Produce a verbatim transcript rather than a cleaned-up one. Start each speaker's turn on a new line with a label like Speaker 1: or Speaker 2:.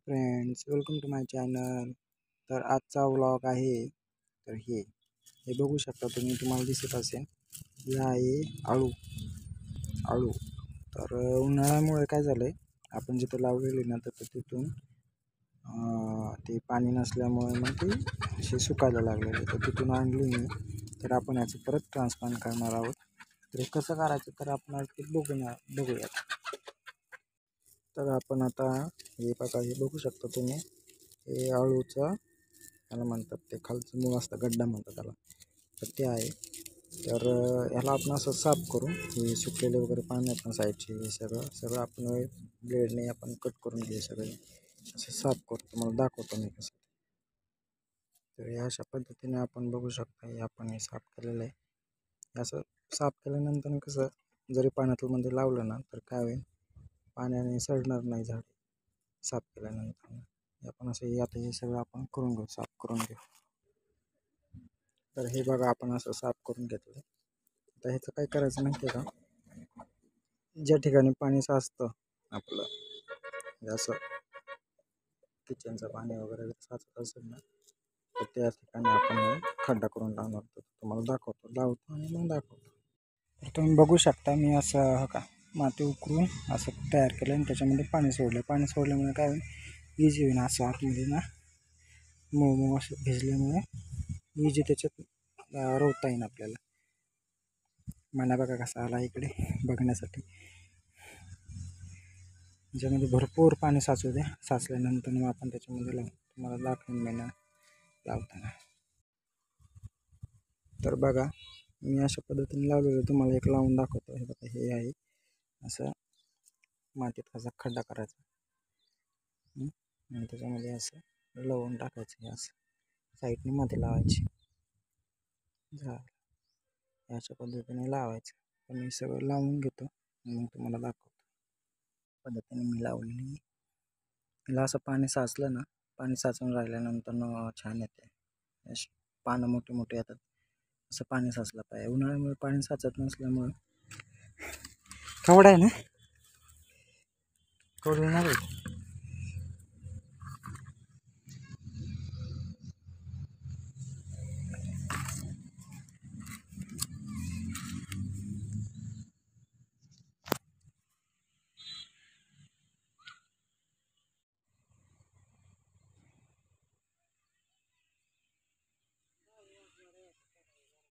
Speaker 1: Friends, welcome to my channel. तर आजचा vlog आहे. तर हे हे बघू शकता तुम्ही, तुम्हाला दिसत असेल, हे आहे आळू आळू तर उन्हाळ्यामुळे काय झालं आहे, आपण जिथं लावलेले ना तर तिथून ते पाणी नसल्यामुळे मग ते असे सुकायला लागलेले. तर तिथून आणली मी. तर आपण याचं परत ट्रान्सप्लांट करणार आहोत. तर हे कसं करायचं तर आपण आज ते बघूया बघूयात तर आपण आता हे बघा, हे बघू शकता तुम्ही, हे आळूचं त्याला म्हणतात, ते खालचं मूळ असतं, गड्डा म्हणतात त्याला, तर ते आहे. तर ह्याला आपण असं साफ करून, हे सुकलेले वगैरे पाणी आहेत ना साईडचे, हे सगळं सगळं आपण ब्लेडने आपण कट करून घे, सगळे असं साफ करतो. तुम्हाला दाखवतो मी कसं. तर या अशा पद्धतीने आपण बघू शकता, हे आपण हे साफ केलेलं आहे. असं साफ केल्यानंतर कसं, जरी पाण्यातलं मध्ये लावलं ना तर काय होईल, पाण्याने सडणार नाही झाड साफ केल्यानंतर. आपण असं आता हे सगळं आपण करून घेऊ, साफ करून घेऊ. तर हे बघा, आपण असं साफ करून घेतलं. आता ह्याचं काय करायचं माहिती आहे का, ज्या ठिकाणी पाणी साचतं आपलं, असं किचनचं पाणी वगैरे साचत असेल ना, तर त्या ठिकाणी आपण खड्डा करून लावणार. तुम्हाला दाखवतो, लावतो आणि मग दाखवतो. तर तुम्ही बघू शकता, मी असं हो का माती उकरून असं तयार केलं आणि त्याच्यामध्ये पाणी सोडलं. पाणी सोडल्यामुळे काय होईल, इजी होईल. असं आतमध्ये ना मऊ मऊ असं भिजल्यामुळे इजी त्याच्यात रोवता येईल आपल्याला. मना बघा कसा आला इकडे बघण्यासाठी. ज्यामध्ये भरपूर पाणी साचू द्या. साचल्यानंतर मग आपण त्याच्यामध्ये लावू. तुम्हाला दाखवून महिना लावताना. तर बघा, मी अशा पद्धतीने लावलेलं, तुम्हाला एक लावून दाखवतो. हे बघा, हे आहे असं मातीत कसा खड्डा करायचा आणि त्याच्यामध्ये असं लवून टाकायचं. हे असं साईडने मध्ये लावायची, झालं. अशा पद्धतीने लावायचं. तर मी सगळं लावून घेतो मग तुम्हाला दाखवतो. पद्धतीने मी लावलेली. हिला असं पाणी साचलं ना, पाणी साचून राहिल्यानंतर छान येते. अशी पानं मोठी मोठी येतात. असं पाणी साचलं पाहिजे. उन्हाळ्यामुळे पाणी साचत नसल्यामुळं खवड आहे ना, कवड येणार आहे.